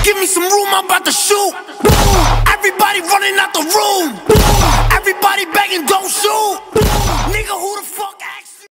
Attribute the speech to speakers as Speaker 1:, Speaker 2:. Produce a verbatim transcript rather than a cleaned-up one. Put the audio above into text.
Speaker 1: Give me some room, I'm about to shoot. Everybody running out the room. Everybody begging, don't shoot. Nigga, who the f